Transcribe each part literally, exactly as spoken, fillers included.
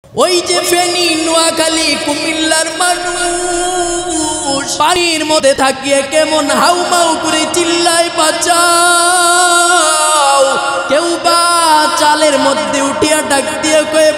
ওই যে ফেনী, নোয়াখালী, কুমিল্লার মানুষ পানির মধ্যে থাকিয়ে কেমন হাউমাউ করে চিল্লায় বাঁচাও, কেউ বা চালের মধ্যে উঠিয়া ডাক দিয়ে কয়ে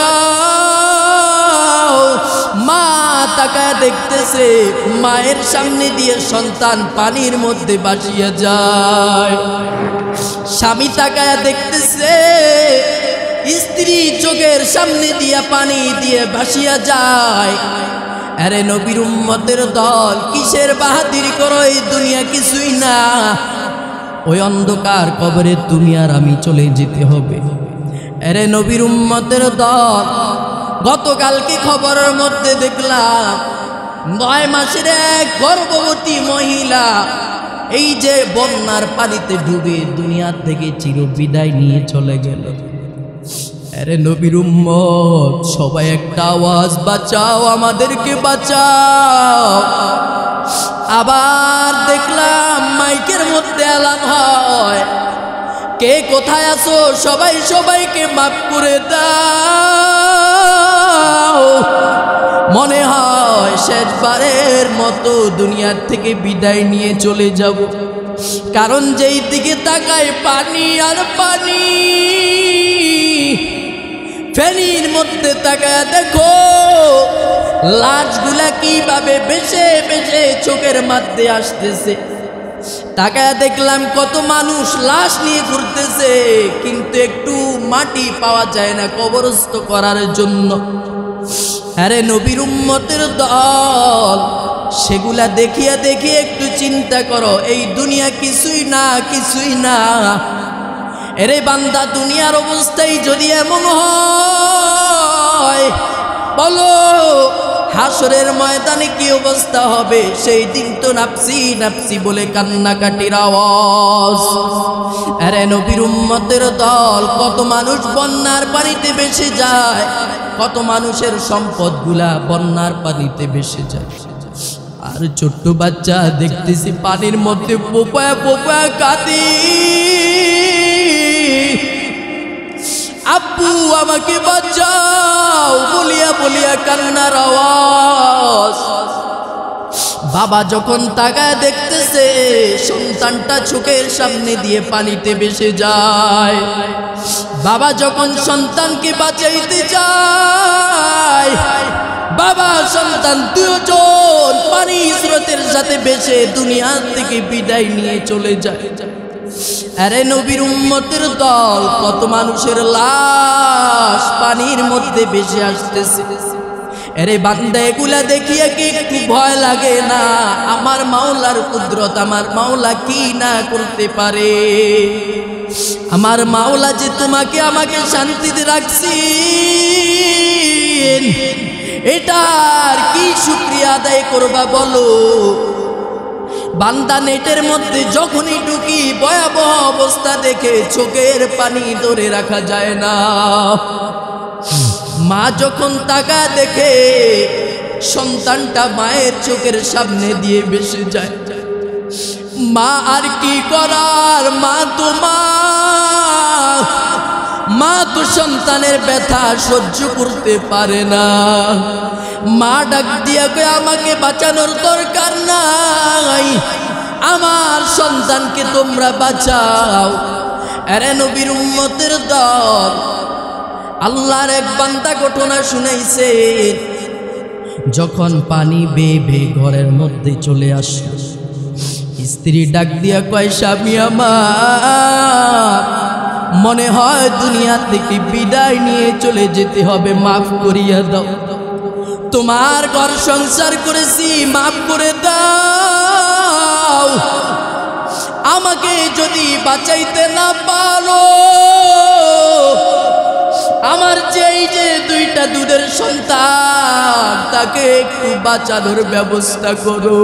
বাঁচাও। মা তাকায় দেখতেছে মায়ের সামনে দিয়ে সন্তান পানির মধ্যে ভাসিয়া যায়। স্বামী তাকায় দেখতেছে স্ত্রী চোখের সামনে দিয়া পানি দিয়ে ভাসিয়া যায়। আরে নবীর উম্মতের দল, কিসের বাহাদুরি করো? এই দুনিয়া কিছুই না, ওই অন্ধকার কবরে তুমি আর আমি চলে যেতে হবে। আরে নবীর উম্মতের দল, গতকালকে খবরের মধ্যে দেখলাম নয় মাসের এক গর্ভবতী মহিলা এই যে বন্যার পানিতে ডুবে দুনিয়া থেকে চিরবিদায় নিয়ে চলে গেল। আরে নবীর উম্মত, সবাই একটা আওয়াজ, বাঁচাও, আমাদেরকে বাঁচাও। আবার দেখলাম মাইকের মধ্যে এলান হয়, কে কোথায় আছো সবাই সবাইকে মাফ করে দাও। মনে হয় শেষবারের মতো দুনিয়ার থেকে বিদায় নিয়ে চলে যাব, কারণ যেই দিকে তাকায় পানি আর পানি। ফেনীর মধ্যে তাকায় দেখো লাশগুলা কিভাবে বেশে বেশে চোখের মধ্যে আসতেছে। তাকায় দেখলাম কত মানুষ লাশ নিয়ে ঘুরতেছে, কিন্তু একটু মাটি পাওয়া যায় না কবরস্থ করার জন্য। আরে নবীর উম্মতের দল, সেগুলা দেখিয়া দেখিয়ে একটু চিন্তা করো, এই দুনিয়া কিছুই না, কিছুই না। এরে বান্দা, দুনিয়ার অবস্থায় যদি এমন হয়, বলো হাসরের ময়দানে কি অবস্থা হবে? সেই দিন তো নাফসি নাফসি বলে কান্নাকাটির আওয়াজ। আরে নবীর উম্মতের দল, কত মানুষ বন্যার পানিতে ভেসে যায়, কত মানুষের সম্পদগুলা বন্যার পানিতে ভেসে যায়। আর ছোট্ট বাচ্চা দেখতেছি পানির মধ্যে পোপায়া পোপায়া কাঁদে, আব্বু আমাকে বাঁচাও বলিয়া বলিয়া কান্নার আওয়াজ। বাবা যখন তাকায় দেখতেছে সন্তানটা চোখের সামনে দিয়ে পানিতে ভেসে যায়, বাবা যখন সন্তানকে বাঁচাইতে যায়, বাবা সন্তান দুজন পানি স্রোতের সাথে ভেসে দুনিয়া থেকে বিদায় নিয়ে চলে যায়। আরে নবীর উম্মতের দল, কত মানুষের লাশ পানির মধ্যে ভেসে আসতেছে। আরে বান্দা, এগুলা দেখিয়া কি একটু ভয় লাগে না? আমার মাওলার কুদরত, আমার মাওলা কি না করতে পারে। আমার মাওলা যে তোমাকে আমাকে শান্তিতে রাখছেন, এটার কি শুকরিয়া আদায় করবা বলো? বান্দা নেটের মধ্যে যখনই ঢুকি ভয়াবহ অবস্থা দেখে চোখের পানি ধরে রাখা যায় না। মা যখন তাকা দেখে সন্তানটা মায়ের চোখের সামনে দিয়ে ভেসে যায়, মা আর কি করার, মা তো মা, মা তো সন্তানের ব্যথা সহ্য করতে পারে না। মা ডাক দিয়া কয়, আমাকে বাঁচানোর দরকার নাই, আমার সন্তানকে তোমরা বাঁচাও। আরে নবীর উম্মতের দল, আল্লাহর এক বান্দা ঘটনা শুনাইছে, যখন পানি বেয়ে বেয়ে ঘরের মধ্যে চলে আসে, স্ত্রী ডাক দিয়া কয়, স্বামী আমার মনে হয় দুনিয়া থেকে বিদায় নিয়ে চলে যেতে হবে, মাফ করিয়া দাও, তোমার ঘর সংসার করেছি, মাফ করে দাও। আমাকে যদি বাঁচাইতে না পারো, আমার যেই যে দুইটা দুধের সন্তান, তাকে একটু বাঁচানোর ব্যবস্থা করো।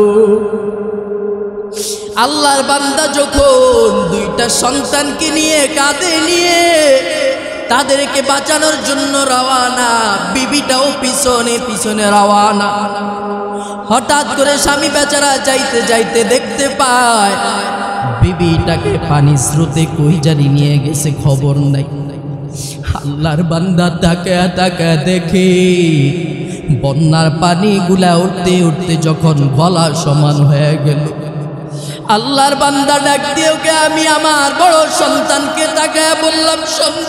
আল্লাহর বান্দা যখন দুইটা সন্তানকে নিয়ে কাঁধে নিয়ে তাদেরকে বাঁচানোর জন্য রওয়ানা, বিবিটাও পিছনে পিছনে রওয়ানা। হঠাৎ করে স্বামী বেচারা যাইতে যাইতে দেখতে পায় বিবিটাকে পানি স্রোতে কই জানি নিয়ে গেছে, খবর নাই। আল্লাহর বান্দা তাকায়া তাকায়া দেখে বন্যার পানিগুলা উঠতে উঠতে যখন গলা সমান হয়ে গেল, আল্লাহর বান্দা ডাক দিয়ে ওকে আমি আমার বড় সন্তানকে তাকায়া বললাম,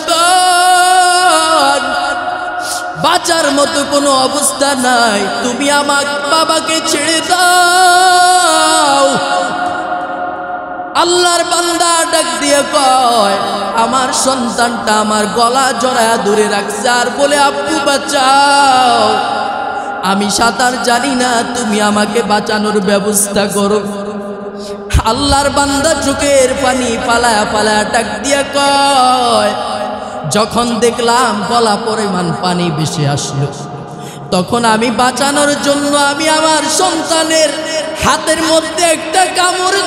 সন্তান বাঁচার মতো কোনো অবস্থা নাই, তুমি আমার বাবাকে ছেড়ে দাও। আল্লাহর বান্দা ডাক দিয়ে কয়, আমার সন্তানটা আমার গলা জড়ায়া ধরে রাখছে আর বলে, আব্বু বাঁচাও, আমি সাঁতার জানি না, তুমি আমাকে বাঁচানোর ব্যবস্থা করো। আল্লাহর বান্দা চোখের পানি পালায়া পালায়া ডাক দিয়ে কয়, যখন দেখলাম গলা পরিমাণ পানি বেশি আসলো, তখন আমি বাঁচানোর জন্য আমি আমার সন্তানের হাতের মধ্যে একটা কামড়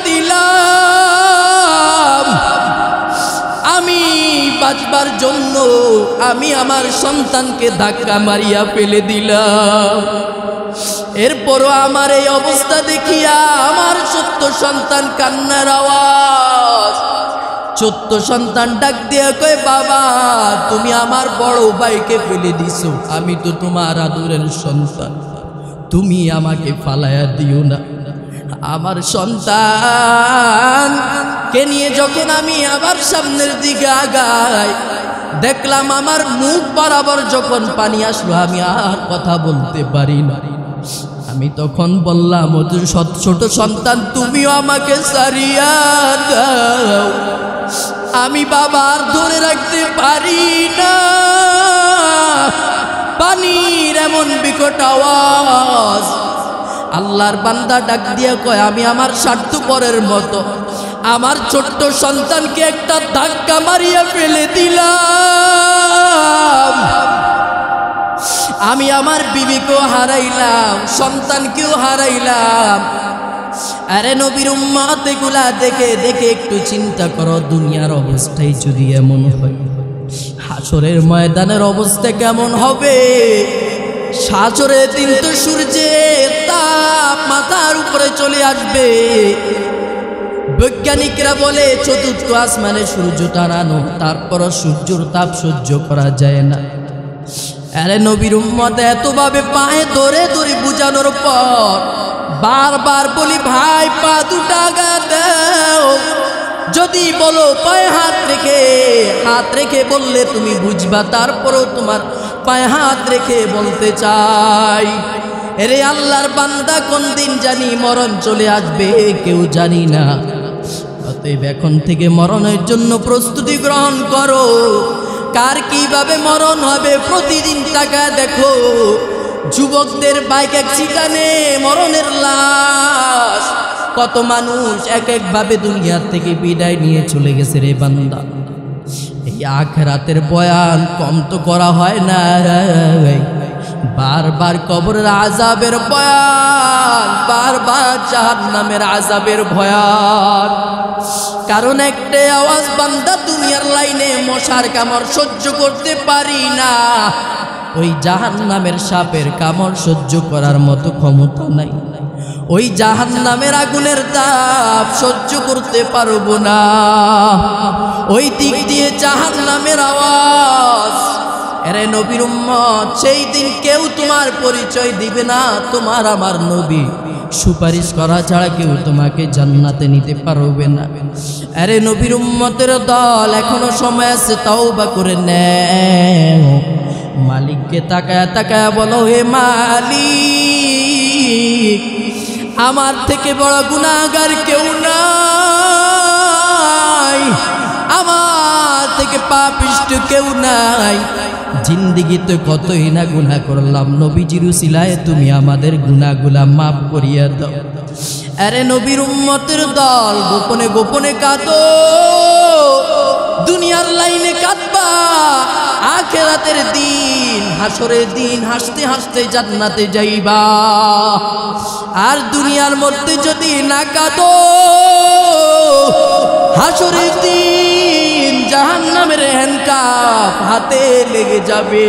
দিলাম। আমি বাঁচবার জন্য আমি আমার সন্তানকে ধাক্কা মারিয়া ফেলে দিলাম। এরপরও আমার এই অবস্থা দেখিয়া আমার ছোট্ট সন্তান কান্নার আওয়াজ। ছোট্ট সন্তান ডাক দিয়ে কয়, বাবা তুমি আমার বড় ভাইকে ফেলে দিছো, আমি তো তোমার আদরের সন্তান, তুমি আমাকে ফালায়া দিও না। আমার সন্তান কে নিয়ে যখন আমি আবার সামনের দিকে আগাই, দেখলাম আমার মুখ বরাবর যখন পানি আসলো, আমি আর কথা বলতে পারি না। আমি তখন বললাম, ও ছোট সন্তান তুমিও আমাকে ছাড়িয়া দাও, আমি বাবার ধরে রাখতে পারি না। পানির এমন বিকট আওয়াজ। আল্লাহর বান্দা ডাক দিয়া কয়, আমি আমার স্বার্থপরের মতো আমার ছোট্ট সন্তানকে একটা ধাক্কা মারিয়া ফেলে দিলাম। আমি আমার বিবিকেও হারাইলাম, সন্তানকেও হারাইলাম। আরে নবীর উম্মত এগুলা দেখে দেখে একটু চিন্তা করো, দুনিয়ার অবস্থায় যদি এমন হয়, হাসরের ময়দানের অবস্থা কেমন হবে? হাসরের দিন তো সূর্যের তাপ মাথার উপরে চলে আসবে। বৈজ্ঞানিকরা বলে চতুর্থ আসমানে সূর্য টানানো, তারপরও সূর্যের তাপ সহ্য করা যায় না। আরে নবীর উম্মত এতভাবে পায়ে ধরে ধরে বুঝানোর পর বারবার বলি, ভাই পা দুটা আগা দাও। যদি বলো পায়ে হাত রেখে, হাত রেখে বললে তুমি বুঝবা, তারপরও তোমার পায়ে হাত রেখে বলতে চাই। এরে আল্লাহর বান্দা, কোন দিন জানি মরণ চলে আসবে কেউ জানি না। অতএব এখন থেকে মরণের জন্য প্রস্তুতি গ্রহণ করো। কার কিভাবে মরণ হবে প্রতিদিন টাকা দেখো। যুবকদের বাইক অ্যাক্সিডেন্টে মরণের লাশ, কত মানুষ এক একভাবে দুনিয়ার থেকে বিদায় নিয়ে চলে গেছে রে বান্দা। এই আখিরাতের বয়ান কম তো করা হয় না, বারবার কবরের আযাবের বয়ান, বারবার জাহান্নামের আযাবের ভয়ান। কারণ একটাই আওয়াজ, বান্দা দুনিয়ার লাইনে মশার কামড় সহ্য করতে পারি না, ওই জাহান্নামের সাপের কামড় সহ্য করার মতো ক্ষমতা নাই। ওই জাহান্নামের আগুনের তাপ সহ্য করতে পারবো না। ওই দিক দিয়ে জাহান্নামের আওয়াজ। এরে নবীর উম্মত, সেই দিন কেউ তোমার পরিচয় দিবে না, তোমার আমার নবী সুপারিশ করা ছাড়া কেউ তোমাকে জান্নাতে নিতে পারবে না। আরে নবীর উম্মতের দল, এখনো সময় আছে, তওবা করে নেও। মালিককে তাকায়া তাকায়া বলো, হে মালিক, আমার থেকে বড় গুনাহগার কেউ নাই, আমার থেকে পাপিষ্ঠ কেউ নাই। জিন্দিগিতে কতই না গুনাহ করলাম, নবীজির উসিলায় তুমি আমাদের গুনাহগুলা মাফ করিয়া দাও। আরে নবীর উম্মতের দল, গোপনে গোপনে কাঁদো। দুনিয়ার লাইনে কাঁদবা, আখিরাতের দিন, হাসরের দিন হাসতে হাসতে জান্নাতে যাইবা। আর দুনিয়ার মধ্যে যদি না কাঁদো, হাসরের দিন জাহান্নামের হ্যান্ডকাপ হাতে লেগে যাবে।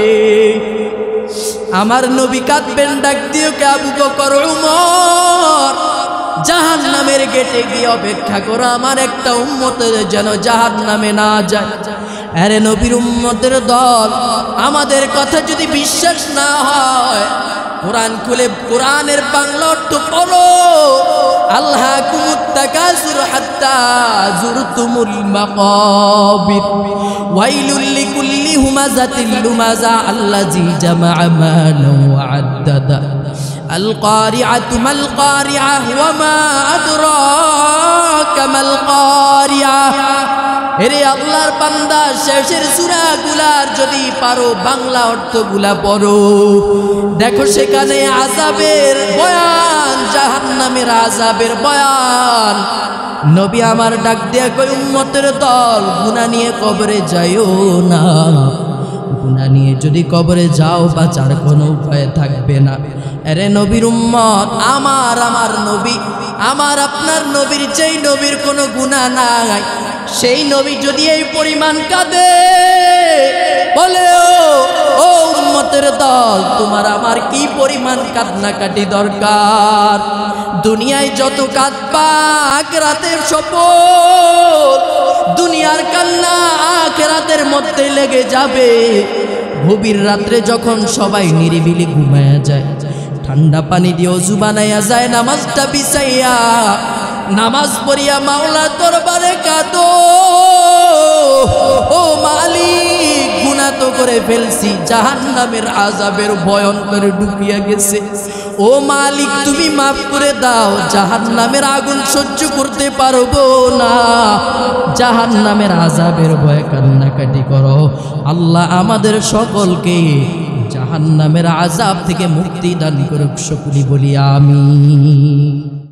আমার নবী কাঁদবেন, ডাক দিও কে আবু বকর, উমর, জাহান্নামের গেটে গিয়ে অপেক্ষা করো, আমার একটা উম্মতের যেন জাহান্নামে না যায়। আরে নবীর উম্মতের দল, আমাদের কথা যদি বিশ্বাস না হয়, কোরআন খুলে কোরআনের বাংলা অর্থ পড়ো। আলহাকুমুত তাকাসুর হাত্তা যুরতুমুল মাকাবির ওয়াইলুল লিকুল্লি হুমাযাতিল লুমাযা আল্লাযী জামা'a মালান ওয়া আদ্দাদা আল কারিআতু মাল কারিআহ ওয়া মা আদরাকা মাল কারিআহ। এরে আল্লাহর বান্দা, শেষের সূরাগুলার যদি পারো বাংলা অর্থগুলা পড়ো, দেখো সেখানে আযাবের বয়ান, জাহান্নামের আযাবের বয়ান। নবী আমার ডাক দিয়া কই, উম্মতের দল, গুনাহ নিয়ে কবরে যাইও না। গুনাহ নিয়ে যদি কবরে যাও, বাঁচার কোনো উপায় থাকবে না। আরে নবীর উম্মত, আমার আমার নবী, আমার আপনার নবীর, যেই নবীর কোনো গুনাহ নাই, সেই নবী যদি এই পরিমাণ কাঁদে, বলে ও ও উম্মতের দল, তোমার আমার কি পরিমাণ কান্নাকাটি দরকার। দুনিয়ায় যত কাঁদবা, আখিরাতের শপথ, দুনিয়ার কান্না আখিরাতের মধ্যে লেগে যাবে। গভীর রাত্রে যখন সবাই নিরিবিলি ঘুমায়া যায়, ঠান্ডা পানি দিয়ে ওযু বানাইয়া যায়, নামাজটা বিছাইয়া নামাজ পড়িয়া মাওলার দরবারে কাঁদো, ও মালিক, গুনাহ তো করে ফেলছি, জাহান্নামের আযাবের ভয়ঙ্কর ঢুকিয়া গেছে, ও মালিক তুমি মাফ করে দাও, জাহান্নামের আগুন সহ্য করতে পারবো না, জাহান্নামের আযাবের ভয়ে কান্নাকাটি করো। আল্লাহ আমাদের সকলকে জাহান্নামের আযাব থেকে মুক্তি দান করুক, সকলে বলি আমিন।